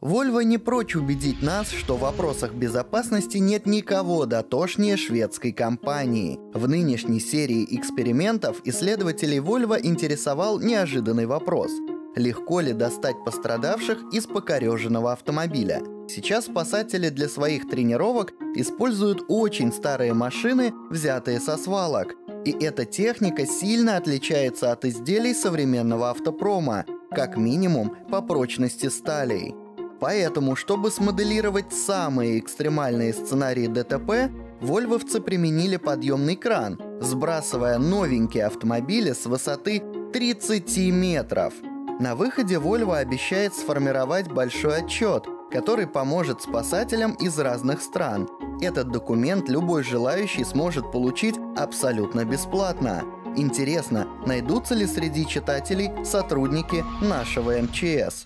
Volvo не прочь убедить нас, что в вопросах безопасности нет никого дотошнее шведской компании. В нынешней серии экспериментов исследователей Volvo интересовал неожиданный вопрос: легко ли достать пострадавших из покореженного автомобиля? Сейчас спасатели для своих тренировок используют очень старые машины, взятые со свалок. И эта техника сильно отличается от изделий современного автопрома, как минимум по прочности сталей. Поэтому, чтобы смоделировать самые экстремальные сценарии ДТП, вольвовцы применили подъемный кран, сбрасывая новенькие автомобили с высоты 30 метров. На выходе Volvo обещает сформировать большой отчет, который поможет спасателям из разных стран. Этот документ любой желающий сможет получить абсолютно бесплатно. Интересно, найдутся ли среди читателей сотрудники нашего МЧС?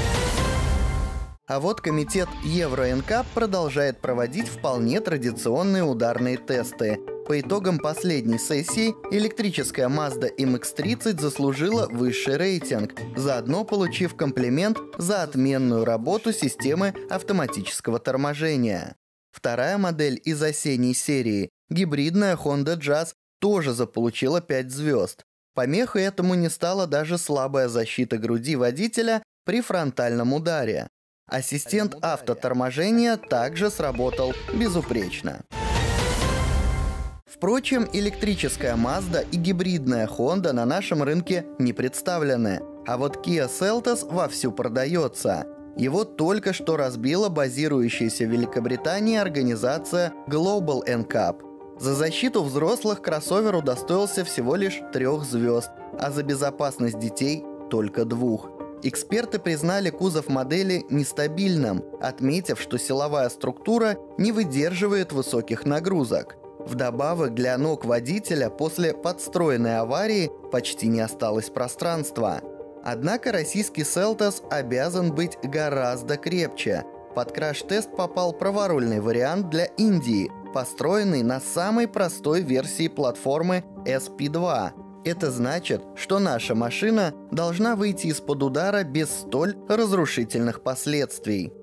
А вот комитет Евро-НКАП продолжает проводить вполне традиционные ударные тесты. По итогам последней сессии электрическая Mazda MX-30 заслужила высший рейтинг, заодно получив комплимент за отменную работу системы автоматического торможения. Вторая модель из осенней серии, гибридная Honda Jazz, тоже заполучила 5 звезд. Помехой этому не стала даже слабая защита груди водителя при фронтальном ударе. Ассистент автоторможения также сработал безупречно. Впрочем, электрическая Mazda и гибридная Honda на нашем рынке не представлены. А вот Kia Seltos вовсю продается. Его только что разбила базирующаяся в Великобритании организация Global NCAP. За защиту взрослых кроссовер удостоился всего лишь 3 звезд, а за безопасность детей только 2. Эксперты признали кузов модели нестабильным, отметив, что силовая структура не выдерживает высоких нагрузок. Вдобавок, для ног водителя после подстроенной аварии почти не осталось пространства. Однако российский Seltos обязан быть гораздо крепче. Под краш-тест попал праворульный вариант для Индии, построенный на самой простой версии платформы SP2. Это значит, что наша машина должна выйти из-под удара без столь разрушительных последствий.